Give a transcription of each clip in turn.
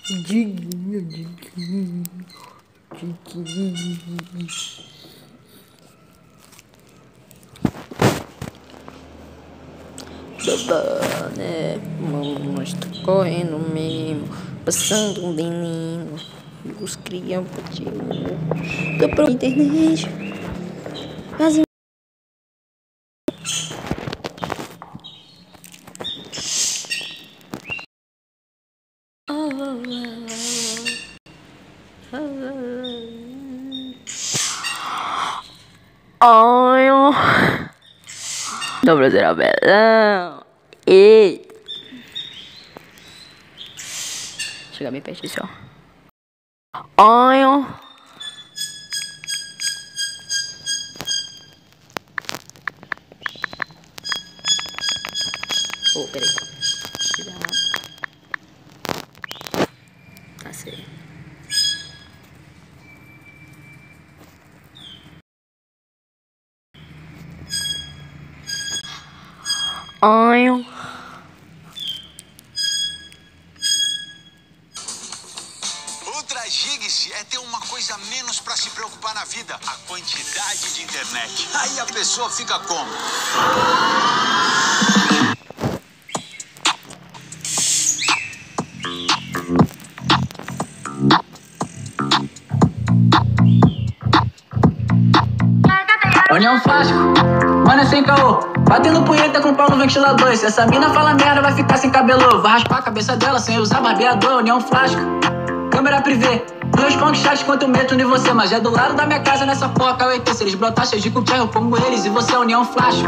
Diguinho, diguinho, diguinho. Babá, né? Nós tá correndo mesmo, passando um menino. E os crianças da pra internet. Fazem. Dobra zero belão. E chega bem perto disso, ó. Olha. Oh, peraí. Cuidado. Tá certo. Olha. Ultragigue-se é ter uma coisa a menos pra se preocupar na vida: a quantidade de internet. Aí a pessoa fica como? União Flasco, mano é sem caô. Batendo punheta com pau no ventilador. Se essa mina fala merda, vai ficar sem cabelo. Vai raspar a cabeça dela sem usar barbeador. União Flasco, câmera privê. Não respondo chat quanto eu meto em você. Mas é do lado da minha casa nessa porra KWT. Se eles brotar cheio de cuquinha, eu como eles. E você é União Flasco.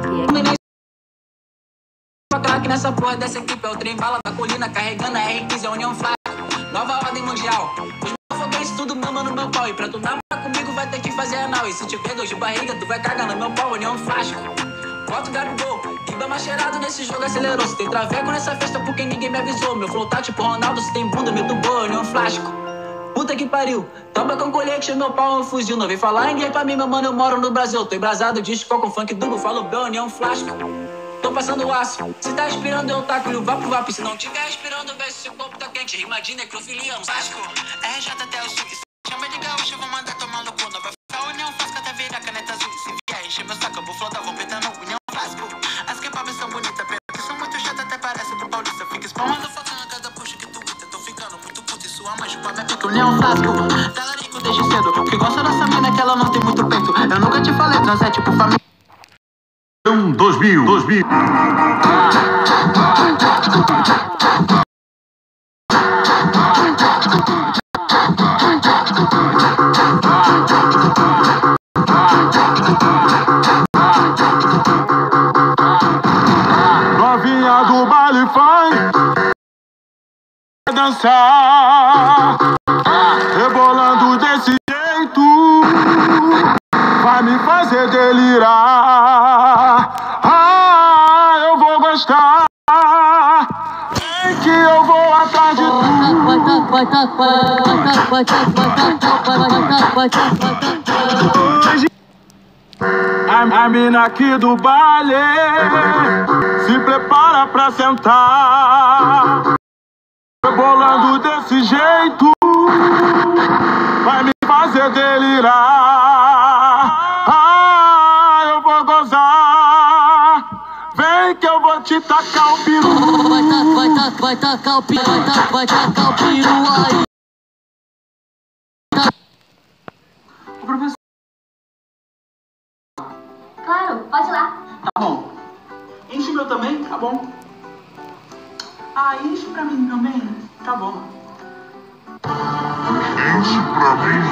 Craque nessa porra dessa equipe. É o trem bala da colina carregando a R15. É União Flasco, nova ordem mundial. Foguete tudo mama no meu pau. E pra tu namorar comigo vai ter que fazer anal. E se tiver dor de barriga, tu vai cagar no meu pau. União Flasco, foto Gabigol. Ibama cheirado nesse jogo acelerou. Se tem traveco nessa festa porque ninguém me avisou. Meu flow tá tipo Ronaldo, se tem bunda, meto boa. União Flasco, puta que pariu. Toma com colete, meu pau é um fuzil. Não vem falar inglês pra mim, meu mano, eu moro no Brasil. Tô embrasado, disco com funk duro. Falo bem, União Flasco, tô passando aço. Se tá respirando, eu taco o vapo vapo. Se não tiver respirando, vê se o corpo tá quente. Rima de necrofilia, um Vasco. RJ até o sul. Chama de gaúcho, eu vou mandar tomar no cu. Não vai ficar União Flasco até virar caneta azul. Se vier encher meu saco, eu vou flotar, vou petar no União Flasco. As kebabs são bonitas, pena que são muito chatas, até parece pro Paulista. Fica espalmando focando cada puxa que tu grita. Tô ficando muito puto e sua mãe chupa minha pica. União Flasco, talarico desde cedo. Que gosta dessa mina que ela não tem muito peito. Eu nunca te falei, trans é tipo família. 2000. Novinha do baile funk dançar, rebolando desse jeito, vai me fazer delirar. Ah, eu vou gostar, é que eu vou atrás de tu. A mina aqui do baile se prepara pra sentar, rebolando desse jeito, vai me fazer delirar. Ah, eu vou gozar, vem que eu vou te tacar o peru. Vai tacar o peru aí. Ô, professor. Claro, pode ir lá. Tá bom. Enche o meu também? Tá bom. Enche pra mim também? Tá bom. Enche pra mim